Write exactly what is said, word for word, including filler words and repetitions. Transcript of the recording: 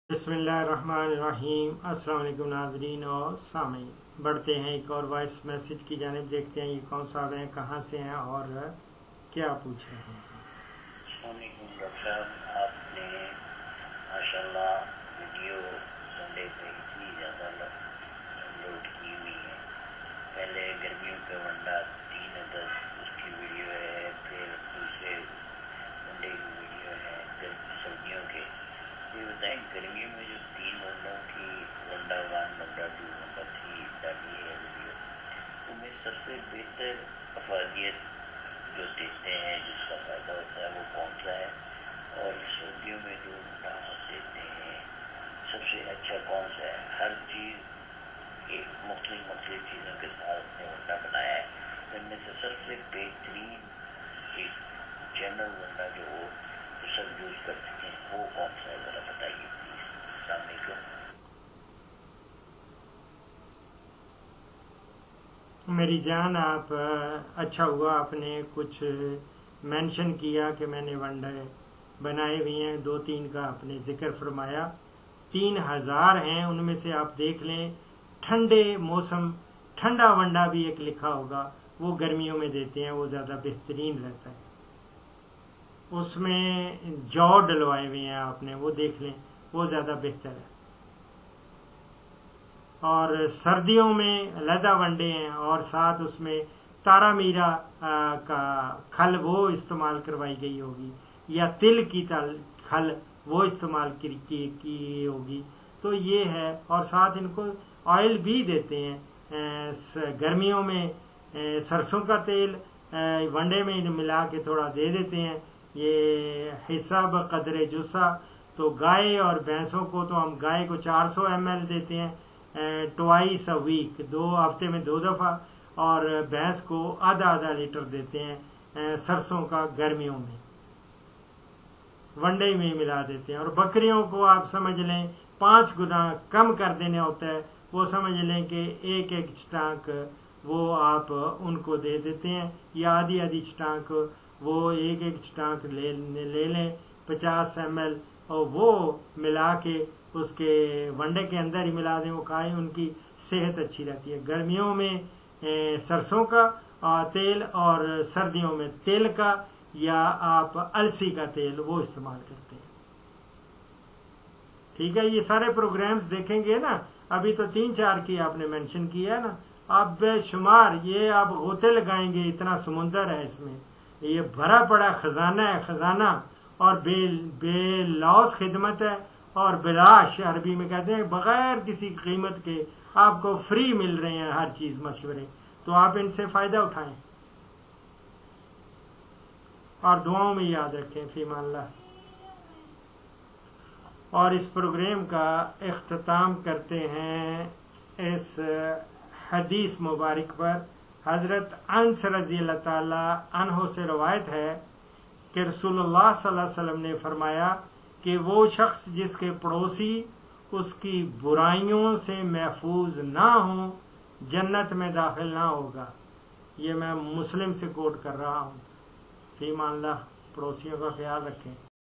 बिस्मिल्लाहिर्रहमानिर्रहीम। अस्सलाम वालेकुम नाज़रीन और सामीन। बढ़ते हैं एक और वॉइस मैसेज की जानिब। देखते हैं ये कौन साहब हैं, कहाँ से हैं और क्या पूछ रहे हैं। डॉक्टर साहब, आपने माशाल्लाह वीडियो संडे पे इतनी ज़्यादा अपलोड की हुई है। पहले गर्मियों का वंडा तीन अगस्त उसकी वीडियो है, फिर दूसरे वनडे की वीडियो है सर्दियों के। ये बताएं, गर्मियों में जो तीन वनडों की वनडा वन वनडा टू वनडा थ्री डाली है वीडियो, उनमें सबसे बेहतर अफादियत जो देते हैं, जिसका फ़ायदा होता है, वो कौन सा है? और सर्दियों में जो वनडा आप देते हैं, सबसे अच्छा कौन सा है? हर चीज़ एक मुख्तलिफ मुख्तलिफ चीज़ों के साथ अपने वनडा बनाया है, इनमें से सबसे बेहतरीन एक जनरल वनडा जो हो तो सब यूज़ कर सकें, वो कौन सा है? ज़रा बताइए प्लीज़। अस्सलाम वालेकुम। मेरी जान, आप अच्छा हुआ आपने कुछ मेंशन किया कि मैंने वनडे बनाए हुए हैं। दो तीन का आपने जिक्र फरमाया। तीन हजार हैं, उनमें से आप देख लें ठंडे मौसम ठंडा वनडा भी एक लिखा होगा, वो गर्मियों में देते हैं, वो ज़्यादा बेहतरीन रहता है। उसमें जौ डलवाए हुए हैं आपने, वो देख लें, वो ज़्यादा बेहतर है। और सर्दियों में अलहदा वनडे हैं और साथ उसमें तारा मीरा आ, का खल वो इस्तेमाल करवाई गई होगी, या तिल की तल खल वो इस्तेमाल की, की, की होगी। तो ये है। और साथ इनको ऑयल भी देते हैं। आ, गर्मियों में आ, सरसों का तेल वनडे में मिला के थोड़ा दे देते हैं। ये हिस्सा बकदरे जुस्सा, तो गाय और भैंसों को तो हम गाय को चार सौ एम एल देते हैं ट्वाइस अ वीक, दो हफ्ते में दो दफा, और भैंस को आधा आधा लीटर देते हैं सरसों का गर्मियों में, वनडे में मिला देते हैं। और बकरियों को आप समझ लें पांच गुना कम कर देना होता है, वो समझ लें कि एक एक छटाक वो आप उनको दे देते हैं, या आधी आधी छटाक वो एक एक छटाक ले, ले लें पचास एम एल, और वो मिला के उसके वनडे के अंदर ही मिला दें, वो खाएं, उनकी सेहत अच्छी रहती है। गर्मियों में ए, सरसों का आ, तेल, और सर्दियों में तेल का या आप अलसी का तेल वो इस्तेमाल करते हैं। ठीक है, ये सारे प्रोग्राम्स देखेंगे ना। अभी तो तीन चार की आपने मेंशन किया है ना, आप बेशुमार ये आप गोते लगाएंगे, इतना समुंदर है इसमें, ये भरा पड़ा खजाना है, खजाना। और बे बेलौस खिदमत है, और बिलाश अरबी में कहते हैं, बगैर किसी कीमत के आपको फ्री मिल रहे हैं हर चीज, मशवरे। तो आप इनसे फायदा उठाएं और दुआओं में याद रखें। फीमान अल्लाह। और इस प्रोग्राम का इख्तिताम करते हैं इस हदीस मुबारक पर। हजरत अनस रज़ी अल्लाह ताला अन्हो से रवायत है कि रसूलुल्लाह सल्लल्लाहु अलैहि वसल्लम ने फरमाया कि वो शख्स जिसके पड़ोसी उसकी बुराइयों से महफूज ना हो, जन्नत में दाखिल ना होगा। ये मैं मुस्लिम से कोट कर रहा हूँ। फीमान अल्लाह। पड़ोसियों का ख्याल रखें।